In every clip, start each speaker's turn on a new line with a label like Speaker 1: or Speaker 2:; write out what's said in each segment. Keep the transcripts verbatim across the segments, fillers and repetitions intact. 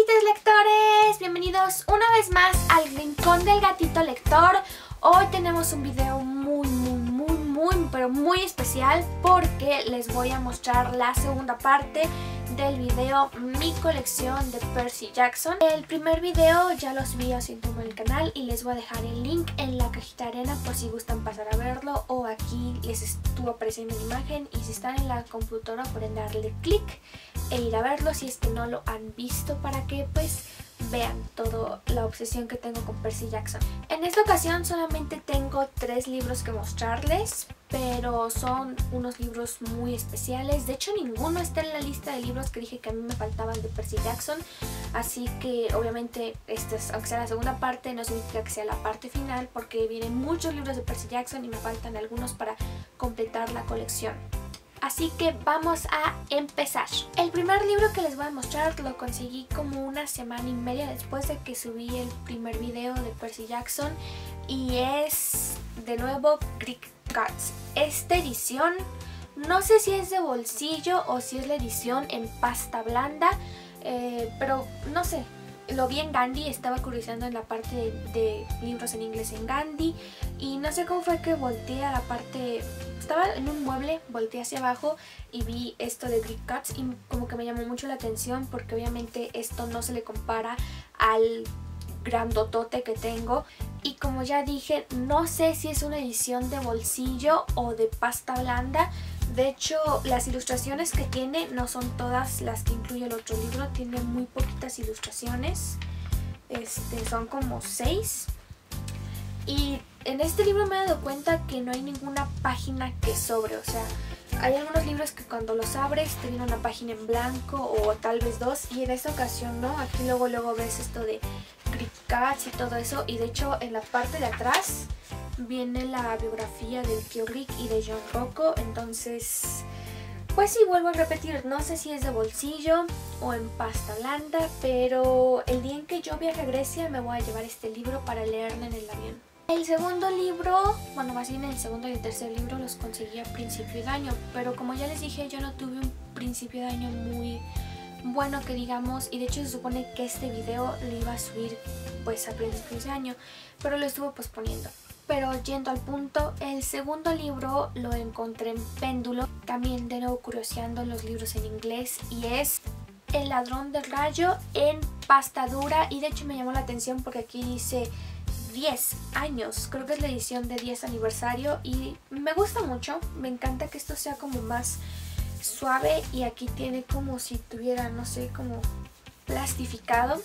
Speaker 1: gatitos lectores, bienvenidos una vez más al Rincón del Gatito Lector. Hoy tenemos un video muy muy muy muy pero muy especial porque les voy a mostrar la segunda parte del video Mi colección de Percy Jackson. El primer video ya lo subí haciendo en el canal y les voy a dejar el link en la cajita de arena por si gustan pasar a verlo, o aquí les estuvo apareciendo una imagen y si están en la computadora pueden darle clic e ir a verlo si es que no lo han visto, para que pues vean toda la obsesión que tengo con Percy Jackson. En esta ocasión solamente tengo tres libros que mostrarles, pero son unos libros muy especiales. De hecho ninguno está en la lista de libros que dije que a mí me faltaban de Percy Jackson, así que obviamente esta es, aunque sea la segunda parte, no significa que sea la parte final, porque vienen muchos libros de Percy Jackson y me faltan algunos para completar la colección. Así que vamos a empezar. El primer libro que les voy a mostrar lo conseguí como una semana y media después de que subí el primer video de Percy Jackson, y es de nuevo Greek Gods. Esta edición no sé si es de bolsillo o si es la edición en pasta blanda, eh, pero no sé. Lo vi en Gandhi, estaba curioseando en la parte de, de libros en inglés en Gandhi y no sé cómo fue que volteé a la parte, estaba en un mueble, volteé hacia abajo y vi esto de Greek Gods y como que me llamó mucho la atención porque obviamente esto no se le compara al grandotote que tengo, y como ya dije, no sé si es una edición de bolsillo o de pasta blanda. De hecho, las ilustraciones que tiene no son todas las que incluye el otro libro, tiene muy poquitas ilustraciones, este, son como seis. Y en este libro me he dado cuenta que no hay ninguna página que sobre, o sea, hay algunos libros que cuando los abres te viene una página en blanco o tal vez dos, y en esta ocasión no. Aquí luego luego ves esto de Greek Gods y todo eso, y de hecho en la parte de atrás viene la biografía del tío Rick y de John Rocco. Entonces pues sí, vuelvo a repetir, no sé si es de bolsillo o en pasta blanda, pero el día en que yo viaje a Grecia me voy a llevar este libro para leerlo en el avión. El segundo libro, bueno, más bien el segundo y el tercer libro los conseguí a principio de año, pero como ya les dije, yo no tuve un principio de año muy bueno que digamos, y de hecho se supone que este video lo iba a subir pues a principios de año, pero lo estuve posponiendo. Pero yendo al punto, el segundo libro lo encontré en Péndulo, también de nuevo curioseando en los libros en inglés, y es El ladrón del rayo en pasta dura, y de hecho me llamó la atención porque aquí dice diez años, creo que es la edición de diez aniversario y me gusta mucho, me encanta que esto sea como más suave, y aquí tiene como si tuviera, no sé, como plastificado.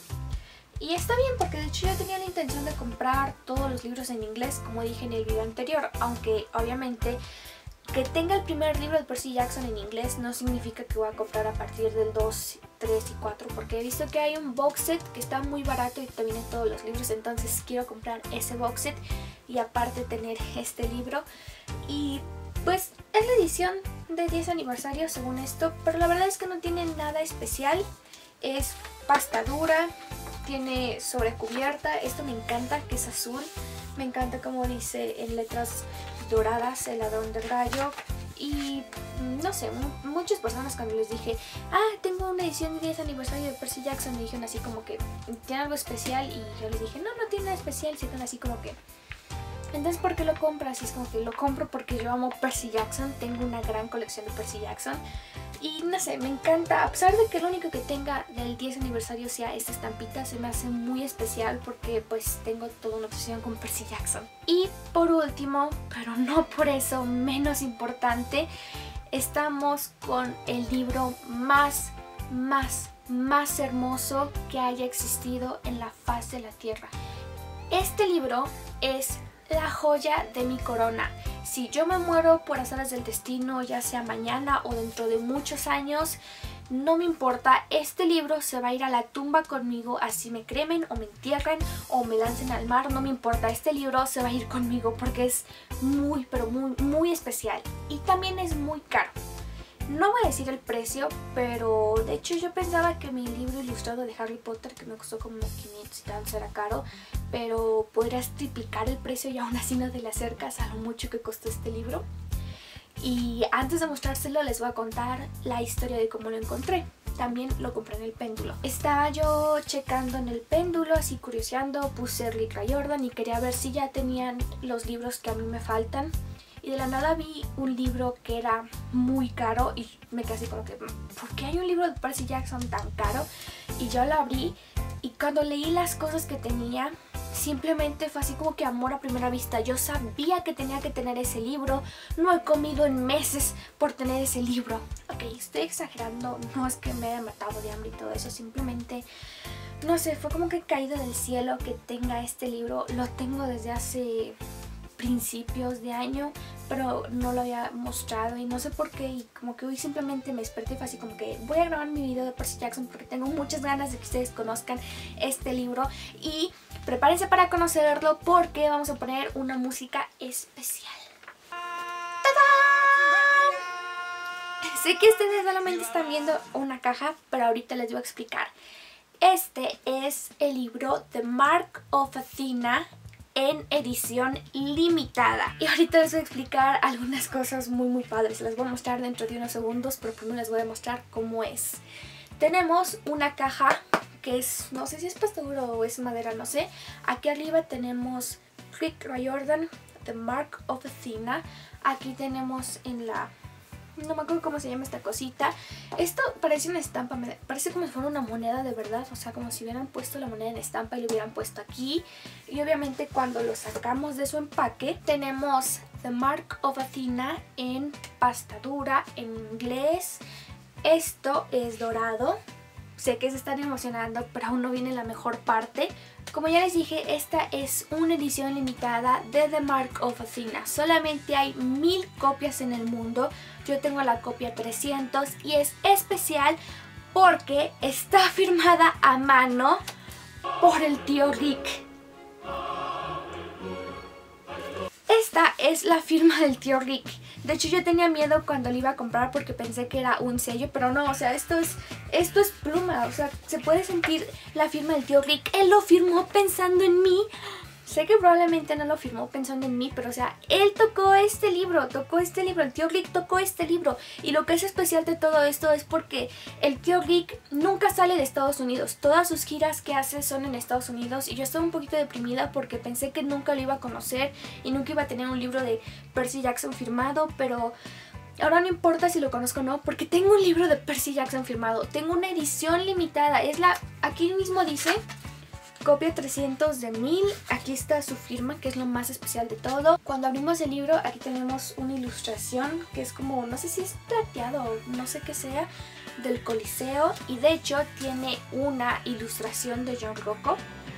Speaker 1: Y está bien porque de hecho yo tenía la intención de comprar todos los libros en inglés, como dije en el video anterior, aunque obviamente que tenga el primer libro de Percy Jackson en inglés no significa que voy a comprar a partir del dos, tres y cuatro, porque he visto que hay un box set que está muy barato y te vienen todos los libros, entonces quiero comprar ese box set y aparte tener este libro. Y pues es la edición de diez aniversario según esto, pero la verdad es que no tiene nada especial, es pasta dura, tiene sobrecubierta, esto me encanta que es azul, me encanta como dice en letras doradas El ladrón del rayo. Y no sé, muchas personas cuando les dije, ah, tengo una edición de diez aniversario de Percy Jackson, me dijeron así como que tiene algo especial, y yo les dije, no, no tiene nada especial, sino así como que, entonces ¿por qué lo compras? Y es como que lo compro porque yo amo Percy Jackson, tengo una gran colección de Percy Jackson. Y no sé, me encanta, a pesar de que lo único que tenga del diez aniversario sea esta estampita, se me hace muy especial porque pues tengo toda una obsesión con Percy Jackson. Y por último, pero no por eso menos importante, estamos con el libro más, más, más hermoso que haya existido en la faz de la tierra. Este libro es la joya de mi corona. Si yo me muero por azares del destino, ya sea mañana o dentro de muchos años, no me importa, este libro se va a ir a la tumba conmigo, así me cremen o me entierren o me lancen al mar, no me importa, este libro se va a ir conmigo porque es muy pero muy muy especial y también es muy caro. No voy a decir el precio, pero de hecho yo pensaba que mi libro ilustrado de Harry Potter, que me costó como quinientos y tantos, era caro, pero podrías triplicar el precio y aún así no te le acercas a lo mucho que costó este libro. Y antes de mostrárselo les voy a contar la historia de cómo lo encontré. también lo compré en el péndulo. Estaba yo checando en el péndulo, así curioseando, puse Rick Riordan y quería ver si ya tenían los libros que a mí me faltan. Y de la nada vi un libro que era muy caro y me quedé así como que, ¿por qué hay un libro de Percy Jackson tan caro? Y yo lo abrí y cuando leí las cosas que tenía, simplemente fue así como que amor a primera vista. Yo sabía que tenía que tener ese libro. No he comido en meses por tener ese libro. Ok, estoy exagerando. No es que me haya matado de hambre y todo eso. Simplemente, no sé, fue como que caído del cielo que tenga este libro. Lo tengo desde hace principios de año, pero no lo había mostrado y no sé por qué, y como que hoy simplemente me desperté y fue así como que voy a grabar mi video de Percy Jackson porque tengo muchas ganas de que ustedes conozcan este libro y prepárense para conocerlo porque vamos a poner una música especial. ¡Tadán! Sé que ustedes solamente están viendo una caja, pero ahorita les voy a explicar. Este es el libro The Mark of Athena en edición limitada. Y ahorita les voy a explicar algunas cosas muy muy padres. Las voy a mostrar dentro de unos segundos, pero primero les voy a mostrar cómo es. Tenemos una caja que es, no sé si es pasta dura o es madera, no sé. Aquí arriba tenemos Rick Riordan, The Mark of Athena. Aquí tenemos en la... no me acuerdo cómo se llama esta cosita. Esto parece una estampa, me parece como si fuera una moneda de verdad. O sea, como si hubieran puesto la moneda en estampa y lo hubieran puesto aquí. Y obviamente cuando lo sacamos de su empaque, tenemos The Mark of Athena en pasta dura, en inglés. Esto es dorado. Sé que se están emocionando, pero aún no viene la mejor parte. Como ya les dije, esta es una edición limitada de The Mark of Athena. Solamente hay mil copias en el mundo. Yo tengo la copia trescientos y es especial porque está firmada a mano por el tío Rick. Esta es la firma del tío Rick. De hecho yo tenía miedo cuando lo iba a comprar porque pensé que era un sello, pero no, o sea, esto es, esto es pluma, o sea, se puede sentir la firma del tío Rick. Él lo firmó pensando en mí. Sé que probablemente no lo firmó pensando en mí, pero o sea, él tocó este libro, tocó este libro, el tío Rick tocó este libro. Y lo que es especial de todo esto es porque el tío Rick nunca sale de Estados Unidos. Todas sus giras que hace son en Estados Unidos y yo estaba un poquito deprimida porque pensé que nunca lo iba a conocer y nunca iba a tener un libro de Percy Jackson firmado, pero... ahora no importa si lo conozco o no, porque tengo un libro de Percy Jackson firmado. Tengo una edición limitada, es la... aquí mismo dice... copia trescientos de mil, aquí está su firma, que es lo más especial de todo. Cuando abrimos el libro, aquí tenemos una ilustración que es como, no sé si es plateado o no sé qué sea, del Coliseo. Y de hecho tiene una ilustración de John Rocco.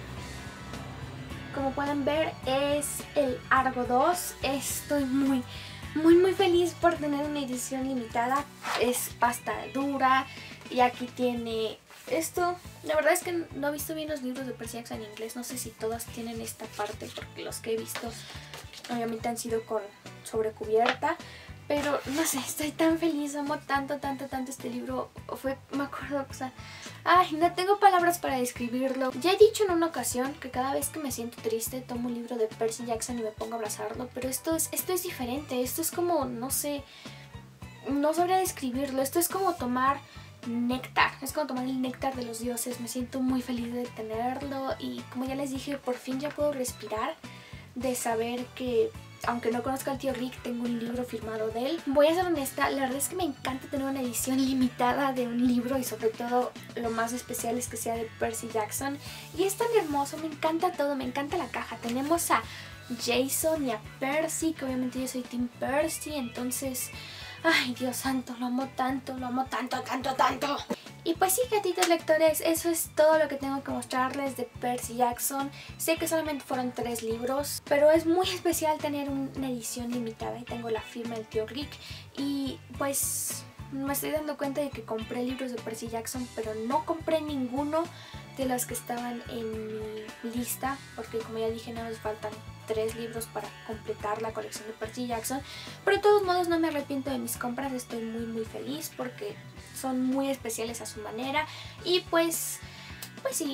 Speaker 1: Como pueden ver es el Argo dos. Estoy muy, muy, muy feliz por tener una edición limitada. Es pasta dura y aquí tiene... esto, la verdad es que no he visto bien los libros de Percy Jackson en inglés. No sé si todas tienen esta parte porque los que he visto obviamente han sido con sobrecubierta. Pero no sé, estoy tan feliz, amo tanto, tanto, tanto este libro. Fue, me acuerdo, o sea, ay, no tengo palabras para describirlo. Ya he dicho en una ocasión que cada vez que me siento triste tomo un libro de Percy Jackson y me pongo a abrazarlo. Pero esto es, esto es diferente, esto es como, no sé, no sabría describirlo. Esto es como tomar... néctar, es como tomar el néctar de los dioses. Me siento muy feliz de tenerlo y como ya les dije, por fin ya puedo respirar de saber que aunque no conozco al tío Rick, tengo un libro firmado de él. Voy a ser honesta, la verdad es que me encanta tener una edición limitada de un libro y sobre todo lo más especial es que sea de Percy Jackson y es tan hermoso, me encanta todo, me encanta la caja. Tenemos a Jason y a Percy, que obviamente yo soy Team Percy, entonces... ay, Dios santo, lo amo tanto, lo amo tanto, tanto, tanto. Y pues sí, gatitos lectores, eso es todo lo que tengo que mostrarles de Percy Jackson. Sé que solamente fueron tres libros, pero es muy especial tener una edición limitada y tengo la firma del tío Rick. Y pues me estoy dando cuenta de que compré libros de Percy Jackson, pero no compré ninguno de los que estaban en mi lista, porque como ya dije, no nos faltan tres libros para completar la colección de Percy Jackson. Pero de todos modos no me arrepiento de mis compras, estoy muy muy feliz porque son muy especiales a su manera. Y pues, pues sí,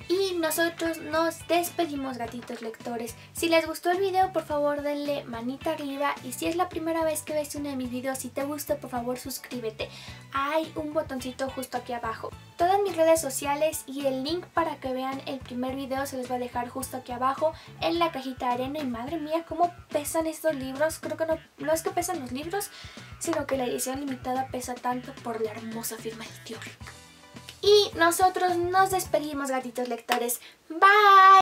Speaker 1: Y nosotros nos despedimos, gatitos lectores. Si les gustó el video, por favor denle manita arriba. Y si es la primera vez que ves uno de mis videos, si te gusta, por favor suscríbete. Hay un botoncito justo aquí abajo. Todas mis redes sociales y el link para que vean el primer video se los voy a dejar justo aquí abajo en la cajita de arena. Y madre mía, cómo pesan estos libros. Creo que no, no es que pesan los libros, sino que la edición limitada pesa tanto por la hermosa firma del tío Rick. Y nosotros nos despedimos, gatitos lectores. Bye.